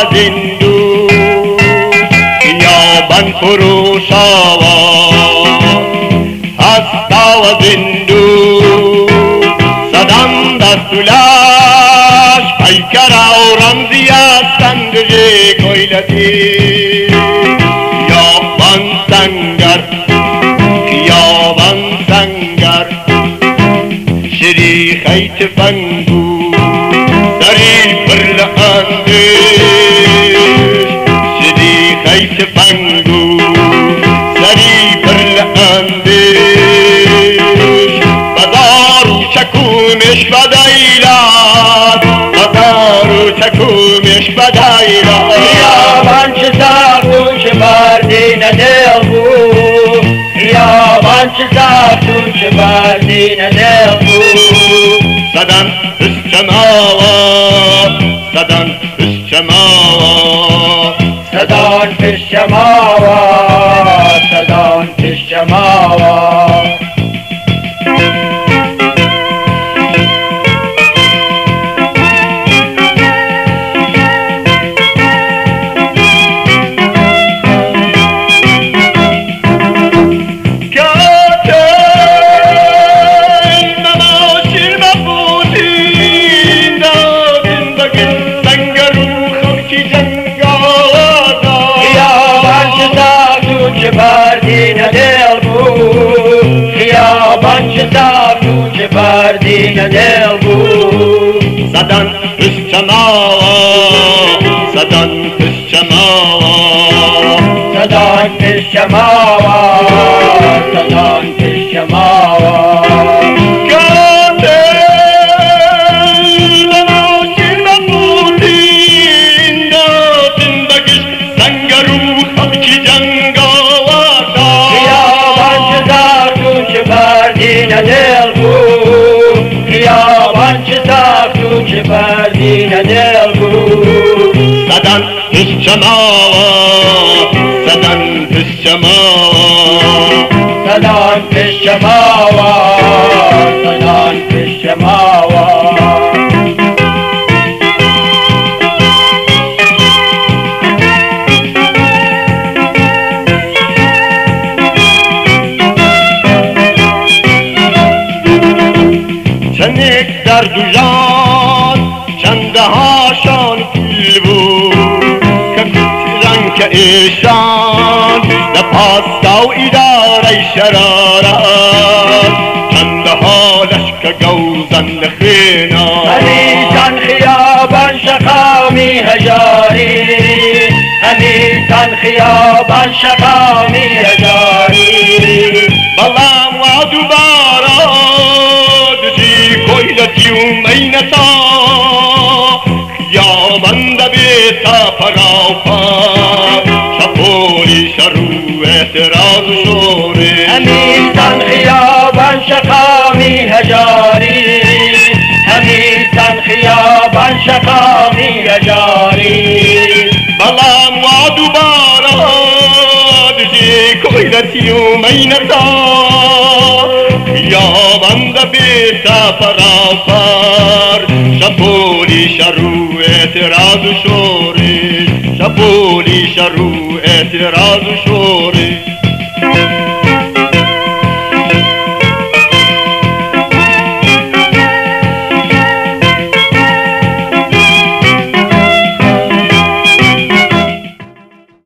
از این دور خیابان فروش آواز هستا از این دور صدام دستولاش پیکر و رمزی هستند کویلتی خیابان سنگر خیابان سنگر شری خیت فنگو سری پر اندیش شری خیت فنگو سری پر اندیش بازار و چکومش بدایلات بازار و چکومش بدایلات خیابان چه ساخت و چه بردین دل بود خیابان چه ساخت و چه بردین دل بود صدان پشتماوا صدان پشتماوا صدان پشتماوا صدان پشتماوا بردین دل بود خیابان چه ساخت و چه بردین دل بود صدان پشتماوا صدان پشتماوا صدان پشتماوا صدان پشتماوا دل بود خیابان چه ساخت و چه بردین دل بود صدان پشتماوا صدان پشتماوا صدان پشتماوا صدان پشتماوا چنک در دوژان چنده هاشان پل بود که رنگ که ایشان در پاستا و اداره شرارت چنده حالش که گوزن خینا همیشان خیابان شقامی هجاری همیشان خیابان شقامی هجاری بلام و دوباره کویلتی و مینتا خیابان دبیتا پراپا شپولی شروع اعتراض شوری همیشان خیابان شقامی هجاری همیشان خیابان شقامی هجاری بلام و دوباره دجی کویلتی و مینتا خیابان دبیتا پراپر شپولی شروع اعتراض شوری شپولی شروع اعتراض شوری